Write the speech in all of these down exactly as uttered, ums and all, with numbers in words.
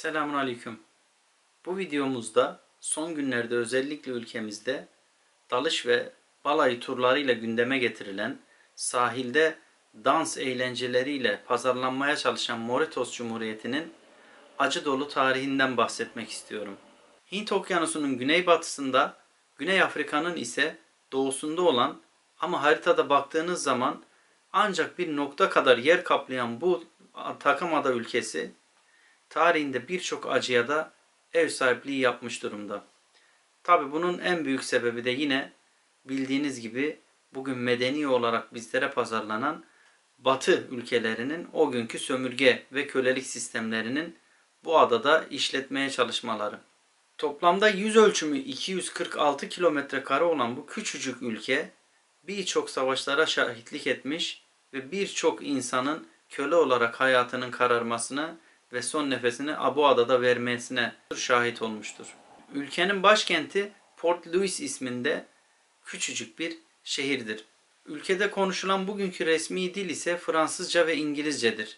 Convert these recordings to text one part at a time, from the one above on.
Selamünaleyküm. Bu videomuzda son günlerde özellikle ülkemizde dalış ve balayı turlarıyla gündeme getirilen, sahilde dans eğlenceleriyle pazarlanmaya çalışan Mauritos Cumhuriyeti'nin acı dolu tarihinden bahsetmek istiyorum. Hint Okyanusu'nun güneybatısında, Güney Afrika'nın ise doğusunda olan ama haritada baktığınız zaman ancak bir nokta kadar yer kaplayan bu takımada ülkesi tarihinde birçok acıya da ev sahipliği yapmış durumda. Tabi bunun en büyük sebebi de yine bildiğiniz gibi bugün medeni olarak bizlere pazarlanan Batı ülkelerinin o günkü sömürge ve kölelik sistemlerinin bu adada işletmeye çalışmaları. Toplamda yüz ölçümü iki yüz kırk altı kilometre kare olan bu küçücük ülke birçok savaşlara şahitlik etmiş ve birçok insanın köle olarak hayatının kararmasını ve son nefesini bu adada vermesine şahit olmuştur. Ülkenin başkenti Port Louis isminde küçücük bir şehirdir. Ülkede konuşulan bugünkü resmi dil ise Fransızca ve İngilizcedir.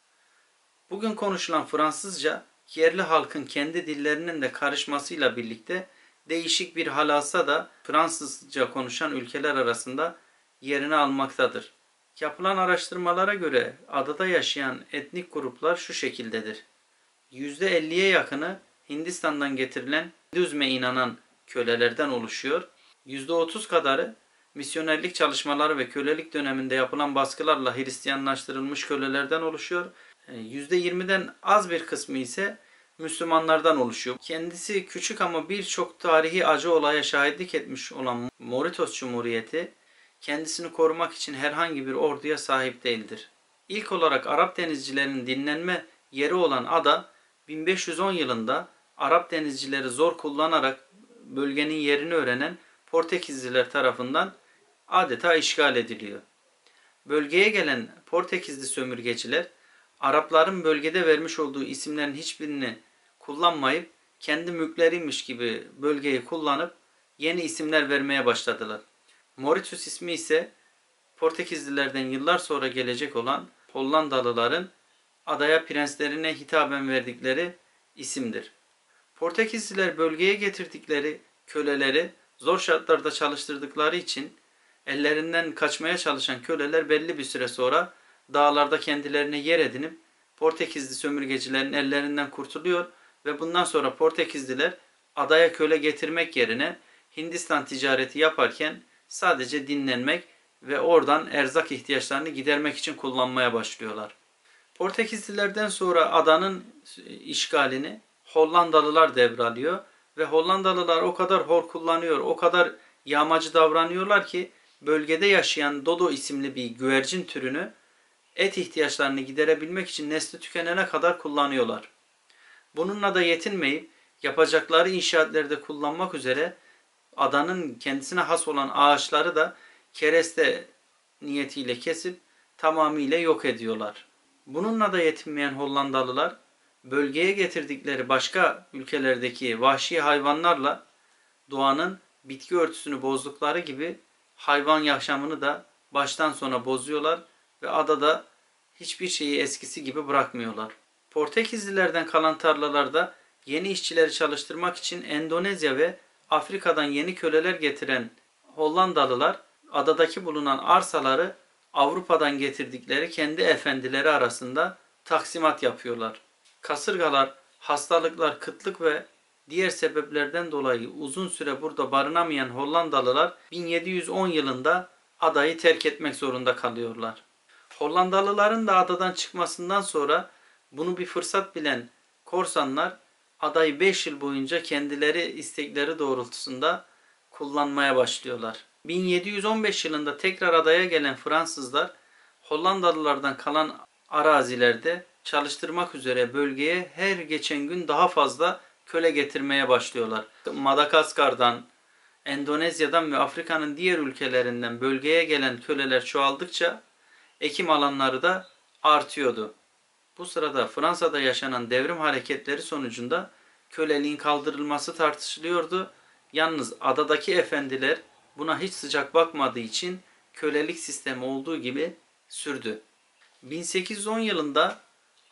Bugün konuşulan Fransızca yerli halkın kendi dillerinin de karışmasıyla birlikte değişik bir hal alsa da Fransızca konuşan ülkeler arasında yerini almaktadır. Yapılan araştırmalara göre adada yaşayan etnik gruplar şu şekildedir. yüzde elliye yakını Hindistan'dan getirilen Hinduzme inanan kölelerden oluşuyor. yüzde otuz kadarı misyonerlik çalışmaları ve kölelik döneminde yapılan baskılarla Hristiyanlaştırılmış kölelerden oluşuyor. yüzde yirmiden az bir kısmı ise Müslümanlardan oluşuyor. Kendisi küçük ama birçok tarihi acı olaya şahitlik etmiş olan Mauritos Cumhuriyeti kendisini korumak için herhangi bir orduya sahip değildir. İlk olarak Arap denizcilerinin dinlenme yeri olan ada bin beş yüz on yılında Arap denizcileri zor kullanarak bölgenin yerini öğrenen Portekizliler tarafından adeta işgal ediliyor. Bölgeye gelen Portekizli sömürgeciler Arapların bölgede vermiş olduğu isimlerin hiçbirini kullanmayıp kendi mülkleriymiş gibi bölgeyi kullanıp yeni isimler vermeye başladılar. Mauritius ismi ise Portekizlilerden yıllar sonra gelecek olan Hollandalıların adaya prenslerine hitaben verdikleri isimdir. Portekizliler bölgeye getirdikleri köleleri zor şartlarda çalıştırdıkları için ellerinden kaçmaya çalışan köleler belli bir süre sonra dağlarda kendilerine yer edinip Portekizli sömürgecilerin ellerinden kurtuluyor ve bundan sonra Portekizliler adaya köle getirmek yerine Hindistan ticareti yaparken sadece dinlenmek ve oradan erzak ihtiyaçlarını gidermek için kullanmaya başlıyorlar. Portekizlilerden sonra adanın işgalini Hollandalılar devralıyor ve Hollandalılar o kadar hor kullanıyor, o kadar yağmacı davranıyorlar ki bölgede yaşayan dodo isimli bir güvercin türünü et ihtiyaçlarını giderebilmek için nesli tükenene kadar kullanıyorlar. Bununla da yetinmeyip yapacakları inşaatlarda kullanmak üzere adanın kendisine has olan ağaçları da kereste niyetiyle kesip tamamıyla yok ediyorlar. Bununla da yetinmeyen Hollandalılar bölgeye getirdikleri başka ülkelerdeki vahşi hayvanlarla doğanın bitki örtüsünü bozdukları gibi hayvan yaşamını da baştan sona bozuyorlar ve adada hiçbir şeyi eskisi gibi bırakmıyorlar. Portekizlilerden kalan tarlalarda yeni işçileri çalıştırmak için Endonezya ve Afrika'dan yeni köleler getiren Hollandalılar adadaki bulunan arsaları Avrupa'dan getirdikleri kendi efendileri arasında taksimat yapıyorlar. Kasırgalar, hastalıklar, kıtlık ve diğer sebeplerden dolayı uzun süre burada barınamayan Hollandalılar bin yedi yüz on yılında adayı terk etmek zorunda kalıyorlar. Hollandalıların da adadan çıkmasından sonra bunu bir fırsat bilen korsanlar adayı beş yıl boyunca kendileri istekleri doğrultusunda kullanmaya başlıyorlar. bin yedi yüz on beş yılında tekrar adaya gelen Fransızlar Hollandalılardan kalan arazilerde çalıştırmak üzere bölgeye her geçen gün daha fazla köle getirmeye başlıyorlar. Madagaskar'dan, Endonezya'dan ve Afrika'nın diğer ülkelerinden bölgeye gelen köleler çoğaldıkça ekim alanları da artıyordu. Bu sırada Fransa'da yaşanan devrim hareketleri sonucunda köleliğin kaldırılması tartışılıyordu. Yalnız adadaki efendiler buna hiç sıcak bakmadığı için kölelik sistemi olduğu gibi sürdü. bin sekiz yüz on yılında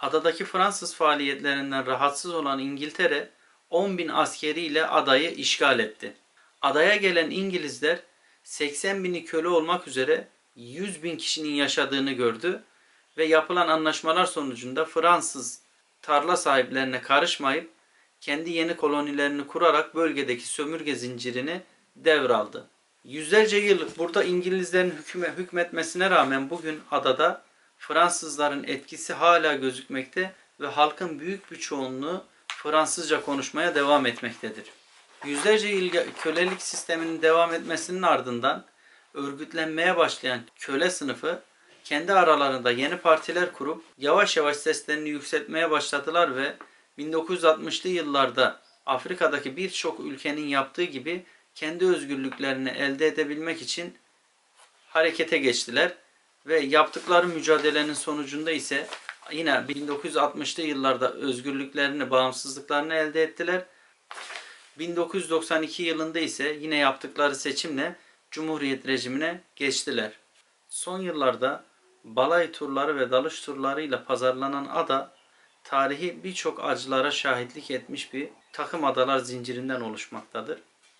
Adadaki Fransız faaliyetlerinden rahatsız olan İngiltere on bin askeriyle adayı işgal etti. Adaya gelen İngilizler seksen bini köle olmak üzere yüz bin kişinin yaşadığını gördü ve yapılan anlaşmalar sonucunda Fransız tarla sahiplerine karışmayıp kendi yeni kolonilerini kurarak bölgedeki sömürge zincirini devraldı. Yüzlerce yıl burada İngilizlerin hüküme, hükmetmesine rağmen bugün adada Fransızların etkisi hala gözükmekte ve halkın büyük bir çoğunluğu Fransızca konuşmaya devam etmektedir. Yüzlerce yıl kölelik sisteminin devam etmesinin ardından örgütlenmeye başlayan köle sınıfı kendi aralarında yeni partiler kurup yavaş yavaş seslerini yükseltmeye başladılar ve bin dokuz yüz altmışlı yıllarda Afrika'daki birçok ülkenin yaptığı gibi kendi özgürlüklerini elde edebilmek için harekete geçtiler ve yaptıkları mücadelenin sonucunda ise yine bin dokuz yüz altmışlı yıllarda özgürlüklerini, bağımsızlıklarını elde ettiler. bin dokuz yüz doksan iki yılında ise yine yaptıkları seçimle Cumhuriyet rejimine geçtiler. Son yıllarda balay turları ve dalış turlarıyla pazarlanan ada, tarihi birçok acılara şahitlik etmiş bir takım adalar zincirinden oluşmaktadır.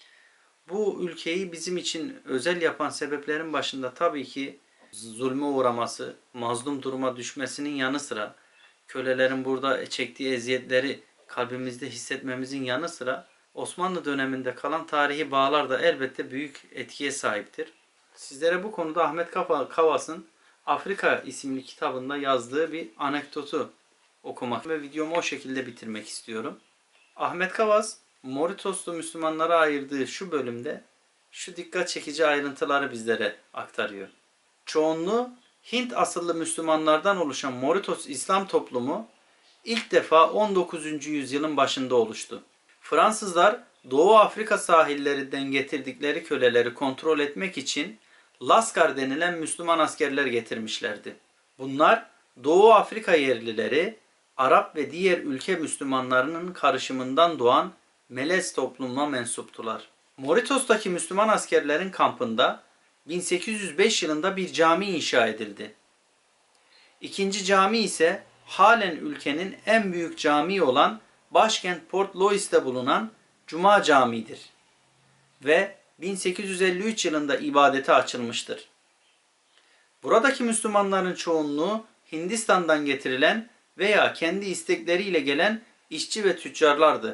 Bu ülkeyi bizim için özel yapan sebeplerin başında tabii ki zulme uğraması, mazlum duruma düşmesinin yanı sıra kölelerin burada çektiği eziyetleri kalbimizde hissetmemizin yanı sıra Osmanlı döneminde kalan tarihi bağlar da elbette büyük etkiye sahiptir. Sizlere bu konuda Ahmet Kavas'ın Afrika isimli kitabında yazdığı bir anekdotu okumak ve videomu o şekilde bitirmek istiyorum. Ahmet Kavas, Moritoslu Müslümanlara ayırdığı şu bölümde şu dikkat çekici ayrıntıları bizlere aktarıyor. Çoğunluğu Hint asıllı Müslümanlardan oluşan Moritos İslam toplumu ilk defa on dokuzuncu yüzyılın başında oluştu. Fransızlar Doğu Afrika sahillerinden getirdikleri köleleri kontrol etmek için Lascar denilen Müslüman askerler getirmişlerdi. Bunlar Doğu Afrika yerlileri, Arap ve diğer ülke Müslümanlarının karışımından doğan Melez toplumuna mensuptular. Moritos'taki Müslüman askerlerin kampında bin sekiz yüz beş yılında bir cami inşa edildi. İkinci cami ise halen ülkenin en büyük camii olan başkent Port Louis'te bulunan Cuma Camii'dir ve bin sekiz yüz elli üç yılında ibadete açılmıştır. Buradaki Müslümanların çoğunluğu Hindistan'dan getirilen veya kendi istekleriyle gelen işçi ve tüccarlardı.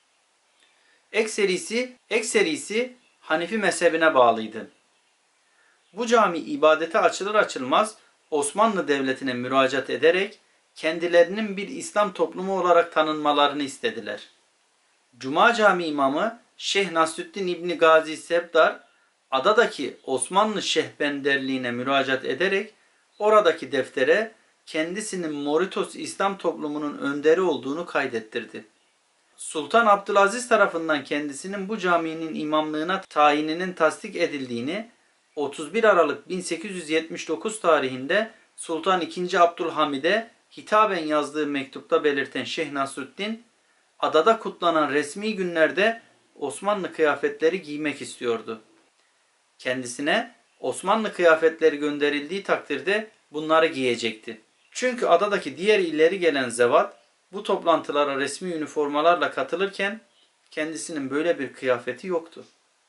Ekserisi, ekserisi Hanefi mezhebine bağlıydı. Bu cami ibadete açılır açılmaz Osmanlı Devleti'ne müracaat ederek kendilerinin bir İslam toplumu olarak tanınmalarını istediler. Cuma Camii imamı Şeyh Nasrüddin İbni Gazi Sebdar, adadaki Osmanlı Şehbenderliğine müracaat ederek oradaki deftere kendisinin Moritos İslam toplumunun önderi olduğunu kaydettirdi. Sultan Abdülaziz tarafından kendisinin bu caminin imamlığına tayininin tasdik edildiğini otuz bir Aralık bin sekiz yüz yetmiş dokuz tarihinde Sultan ikinci. Abdülhamid'e hitaben yazdığı mektupta belirten Şeyh Nasrüddin, adada kutlanan resmi günlerde Osmanlı kıyafetleri giymek istiyordu. Kendisine Osmanlı kıyafetleri gönderildiği takdirde bunları giyecekti. Çünkü adadaki diğer illeri gelen zevat bu toplantılara resmi üniformalarla katılırken kendisinin böyle bir kıyafeti yoktu.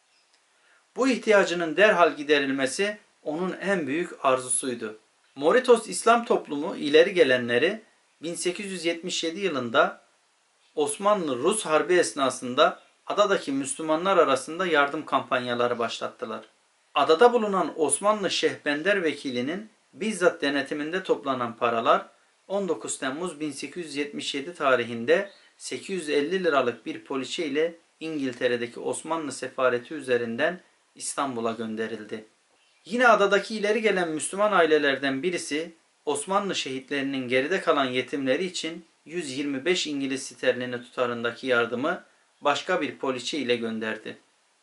Bu ihtiyacının derhal giderilmesi onun en büyük arzusuydu. Moritos İslam toplumu ileri gelenleri bin sekiz yüz yetmiş yedi yılında Osmanlı-Rus Harbi esnasında adadaki Müslümanlar arasında yardım kampanyaları başlattılar. Adada bulunan Osmanlı Şehbender vekilinin bizzat denetiminde toplanan paralar on dokuz Temmuz bin sekiz yüz yetmiş yedi tarihinde sekiz yüz elli liralık bir poliçe ile İngiltere'deki Osmanlı sefareti üzerinden İstanbul'a gönderildi. Yine adadaki ileri gelen Müslüman ailelerden birisi Osmanlı şehitlerinin geride kalan yetimleri için yüz yirmi beş İngiliz sterlini tutarındaki yardımı başka bir poliçe ile gönderdi.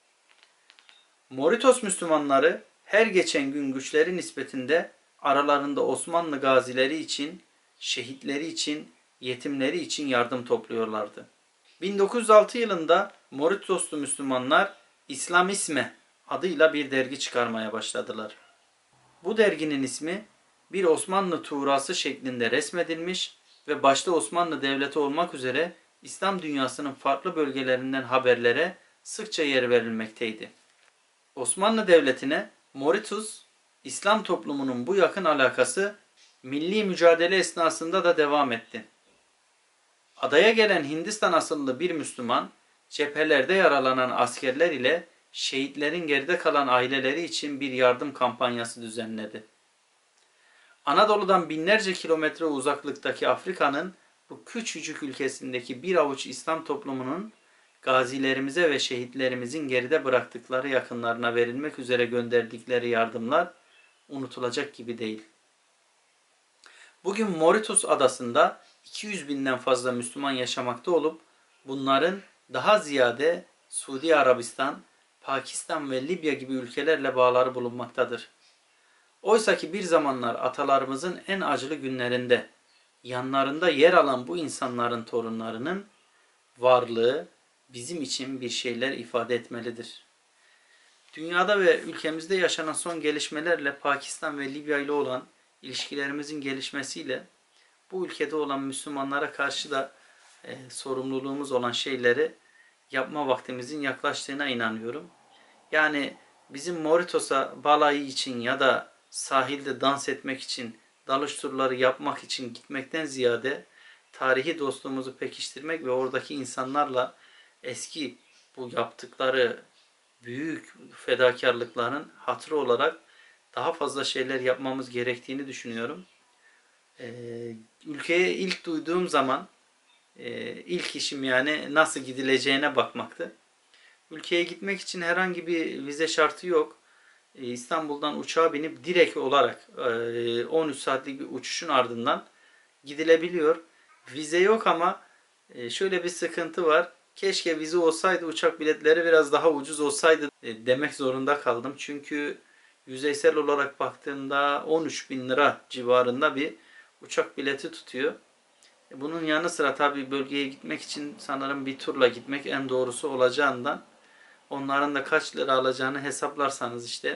Moritos Müslümanları her geçen gün güçleri nispetinde aralarında Osmanlı gazileri için, şehitleri için, yetimleri için yardım topluyorlardı. bin dokuz yüz altı yılında Moritoslu Müslümanlar İslamisme adıyla bir dergi çıkarmaya başladılar. Bu derginin ismi bir Osmanlı tuğrası şeklinde resmedilmiş ve başta Osmanlı Devleti olmak üzere İslam dünyasının farklı bölgelerinden haberlere sıkça yer verilmekteydi. Osmanlı Devleti'ne Mauritius, İslam toplumunun bu yakın alakası milli mücadele esnasında da devam etti. Adaya gelen Hindistan asıllı bir Müslüman, cephelerde yaralanan askerler ile şehitlerin geride kalan aileleri için bir yardım kampanyası düzenledi. Anadolu'dan binlerce kilometre uzaklıktaki Afrika'nın bu küçücük ülkesindeki bir avuç İslam toplumunun gazilerimize ve şehitlerimizin geride bıraktıkları yakınlarına verilmek üzere gönderdikleri yardımlar unutulacak gibi değil. Bugün Mauritius adasında iki yüz binden fazla Müslüman yaşamakta olup bunların daha ziyade Suudi Arabistan, Pakistan ve Libya gibi ülkelerle bağları bulunmaktadır. Oysa ki bir zamanlar atalarımızın en acılı günlerinde yanlarında yer alan bu insanların torunlarının varlığı bizim için bir şeyler ifade etmelidir. Dünyada ve ülkemizde yaşanan son gelişmelerle Pakistan ve Libya ile olan ilişkilerimizin gelişmesiyle bu ülkede olan Müslümanlara karşı da e, sorumluluğumuz olan şeyleri yapma vaktimizin yaklaştığına inanıyorum. Yani bizim Mauritius'a balayı için ya da sahilde dans etmek için, dalış turları yapmak için gitmekten ziyade tarihi dostluğumuzu pekiştirmek ve oradaki insanlarla eski bu yaptıkları büyük fedakarlıkların hatırı olarak daha fazla şeyler yapmamız gerektiğini düşünüyorum. Ee, ülkeye ilk duyduğum zaman e, ilk işim yani nasıl gidileceğine bakmaktı. Ülkeye gitmek için herhangi bir vize şartı yok. Ee, İstanbul'dan uçağa binip direkt olarak e, on üç saatlik bir uçuşun ardından gidilebiliyor. Vize yok ama e, şöyle bir sıkıntı var. Keşke vize olsaydı, uçak biletleri biraz daha ucuz olsaydı e, demek zorunda kaldım. Çünkü yüzeysel olarak baktığımda on üç bin lira civarında bir uçak bileti tutuyor. E, bunun yanı sıra tabii bölgeye gitmek için sanırım bir turla gitmek en doğrusu olacağından onların da kaç lira alacağını hesaplarsanız işte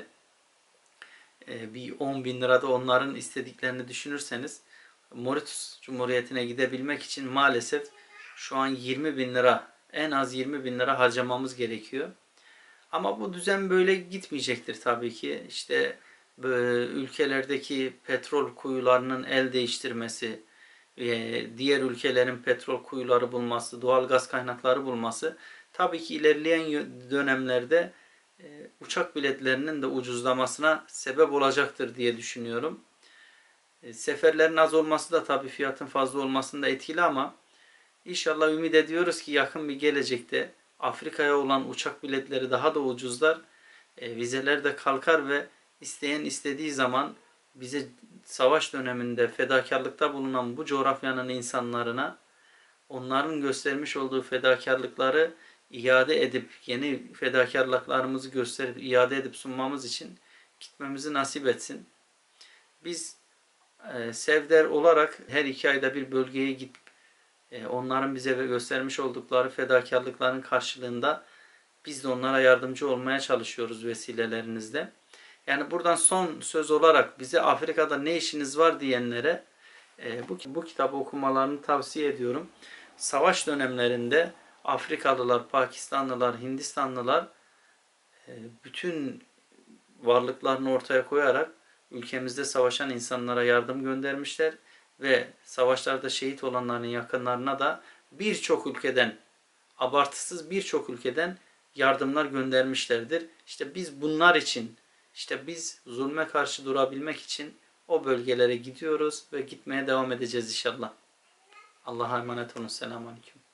e, bir on bin lirada onların istediklerini düşünürseniz Mauritius Cumhuriyeti'ne gidebilmek için maalesef şu an yirmi bin lira, en az yirmi bin lira harcamamız gerekiyor. Ama bu düzen böyle gitmeyecektir tabii ki. İşte ülkelerdeki petrol kuyularının el değiştirmesi, diğer ülkelerin petrol kuyuları bulması, doğal gaz kaynakları bulması tabii ki ilerleyen dönemlerde uçak biletlerinin de ucuzlamasına sebep olacaktır diye düşünüyorum. Seferlerin az olması da tabii fiyatın fazla olmasında etkili ama İnşallah ümit ediyoruz ki yakın bir gelecekte Afrika'ya olan uçak biletleri daha da ucuzlar, e, vizeler de kalkar ve isteyen istediği zaman bize savaş döneminde fedakarlıkta bulunan bu coğrafyanın insanlarına onların göstermiş olduğu fedakarlıkları iade edip yeni fedakarlıklarımızı gösterip iade edip sunmamız için gitmemizi nasip etsin. Biz e, Sevder olarak her iki ayda bir bölgeye gidip onların bize göstermiş oldukları fedakarlıkların karşılığında biz de onlara yardımcı olmaya çalışıyoruz vesilelerinizle. Yani buradan son söz olarak bize Afrika'da ne işiniz var diyenlere bu, bu kitabı okumalarını tavsiye ediyorum. Savaş dönemlerinde Afrikalılar, Pakistanlılar, Hindistanlılar bütün varlıklarını ortaya koyarak ülkemizde savaşan insanlara yardım göndermişler. Ve savaşlarda şehit olanların yakınlarına da birçok ülkeden, abartısız birçok ülkeden yardımlar göndermişlerdir. İşte biz bunlar için, işte biz zulme karşı durabilmek için o bölgelere gidiyoruz ve gitmeye devam edeceğiz inşallah. Allah'a emanet olun. Selamun Aleyküm.